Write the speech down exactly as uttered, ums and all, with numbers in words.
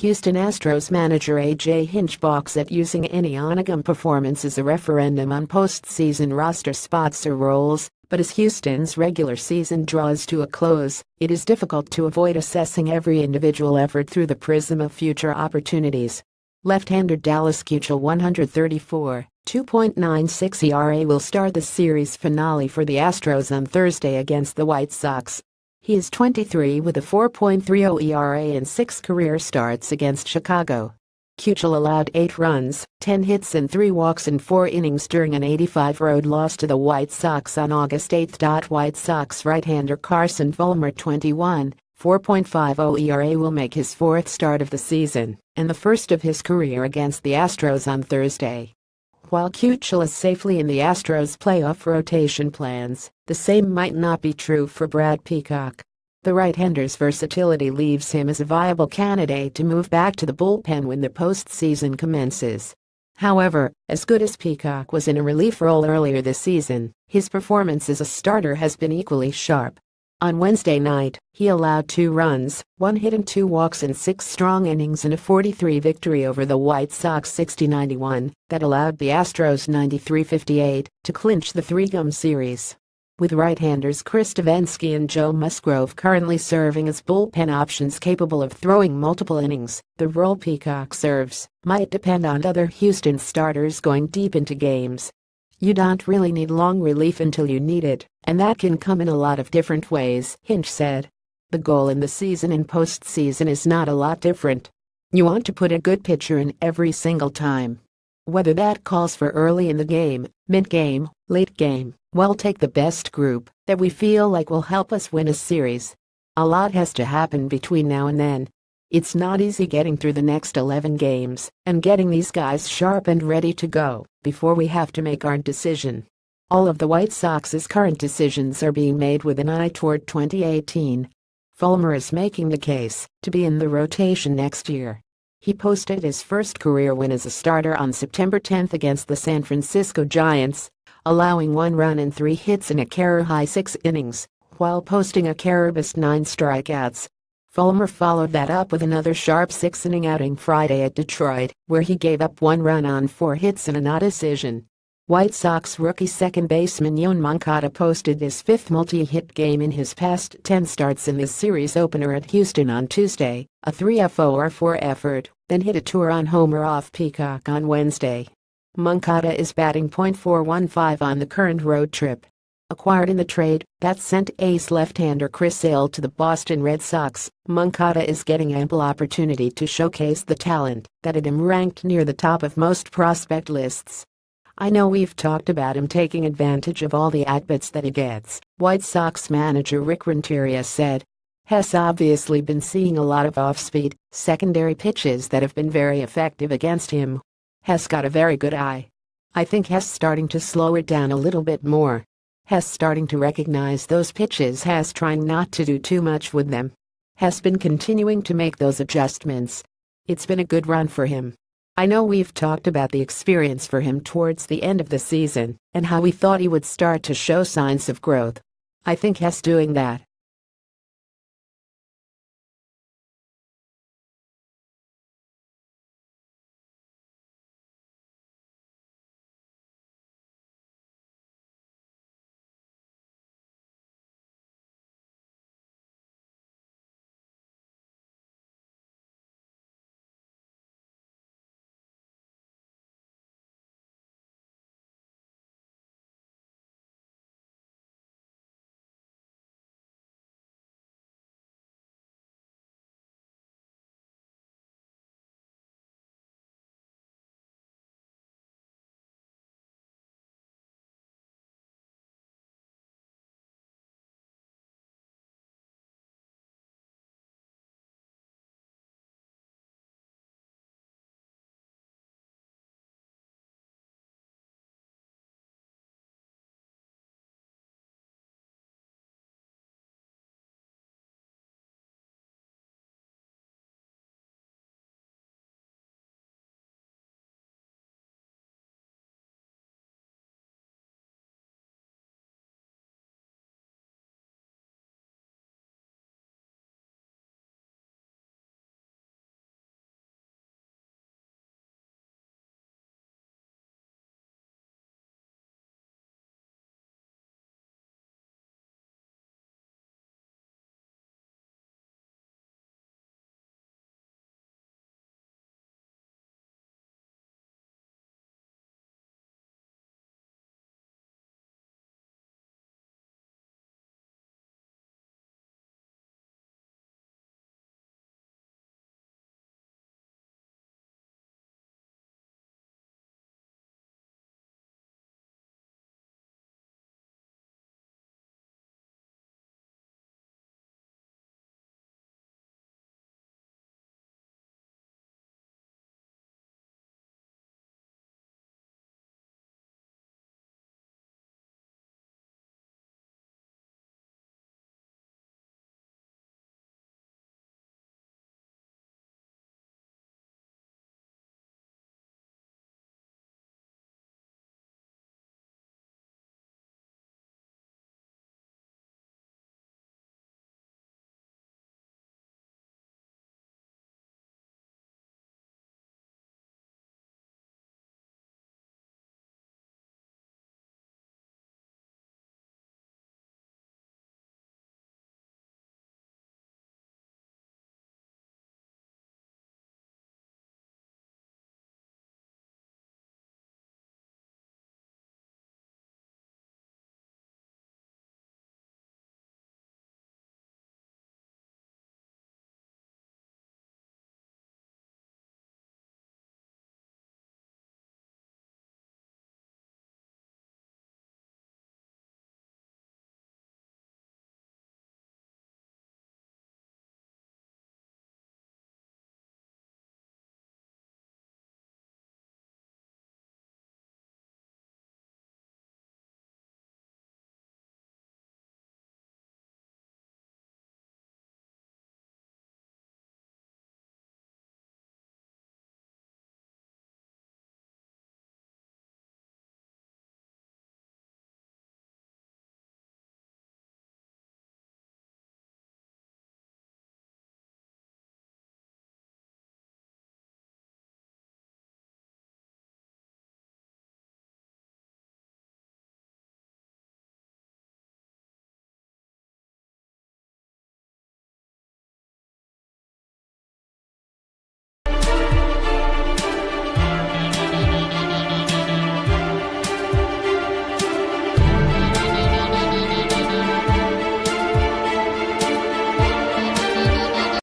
Houston Astros manager A J Hinch balks at using any on-game performance as a referendum on postseason roster spots or roles, but as Houston's regular season draws to a close, it is difficult to avoid assessing every individual effort through the prism of future opportunities. Left-hander Dallas Keuchel one thirty-four, two point nine six E R A will start the series finale for the Astros on Thursday against the White Sox. He is twenty-three with a four point three oh E R A and six career starts against Chicago. Keuchel allowed eight runs, ten hits and three walks in four innings during an eighty-five road loss to the White Sox on August eighth. White Sox right-hander Carson Fulmer twenty-one, four point five oh E R A will make his fourth start of the season, and the first of his career against the Astros on Thursday. While Keuchel is safely in the Astros' playoff rotation plans, the same might not be true for Brad Peacock. The right-hander's versatility leaves him as a viable candidate to move back to the bullpen when the postseason commences. However, as good as Peacock was in a relief role earlier this season, his performance as a starter has been equally sharp. On Wednesday night, he allowed two runs, one hit and two walks in six strong innings in a forty-three victory over the White Sox sixty ninety-one that allowed the Astros ninety-three fifty-eight to clinch the three-game series. With right-handers Chris Devenski and Joe Musgrove currently serving as bullpen options capable of throwing multiple innings, the role Peacock serves might depend on other Houston starters going deep into games. You don't really need long relief until you need it, and that can come in a lot of different ways, Hinch said. The goal in the season and postseason is not a lot different. You want to put a good pitcher in every single time. Whether that calls for early in the game, mid-game, late game, we'll take the best group that we feel like will help us win a series. A lot has to happen between now and then. It's not easy getting through the next eleven games and getting these guys sharp and ready to go before we have to make our decision. All of the White Sox's current decisions are being made with an eye toward twenty eighteen. Fulmer is making the case to be in the rotation next year. He posted his first career win as a starter on September tenth against the San Francisco Giants, allowing one run and three hits in a career-high six innings, while posting a career-best nine strikeouts. Fulmer followed that up with another sharp six-inning outing Friday at Detroit, where he gave up one run on four hits and a no-decision. White Sox rookie second baseman Yoan Moncada posted his fifth multi-hit game in his past ten starts in this series opener at Houston on Tuesday, a three for four effort, then hit a two-run homer off Peacock on Wednesday. Moncada is batting point four one five on the current road trip. Acquired in the trade that sent ace left-hander Chris Sale to the Boston Red Sox, Moncada is getting ample opportunity to showcase the talent that had him ranked near the top of most prospect lists. I know we've talked about him taking advantage of all the at-bats that he gets, White Sox manager Rick Renteria said. Has obviously been seeing a lot of off-speed, secondary pitches that have been very effective against him. Has got a very good eye. I think Has starting to slow it down a little bit more. Has starting to recognize those pitches, Has trying not to do too much with them. Has been continuing to make those adjustments. It's been a good run for him. I know we've talked about the experience for him towards the end of the season and how we thought he would start to show signs of growth. I think Has doing that.